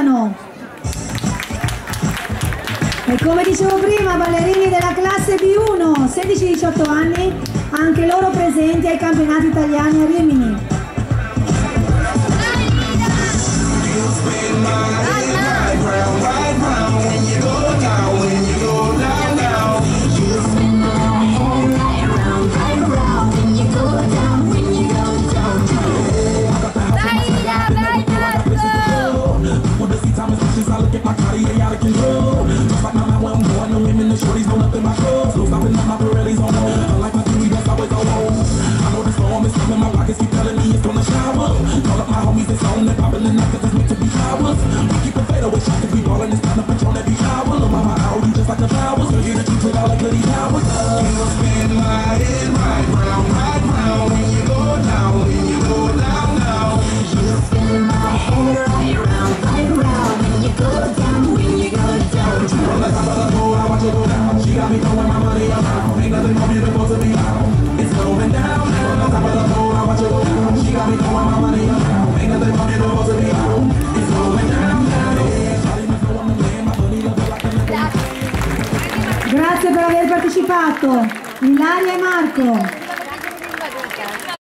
cantano. E come dicevo prima, ballerini della classe B1, 16-18 anni, anche loro presenti ai campionati italiani a Rimini. Grazie per aver partecipato, Ilaria e Marco.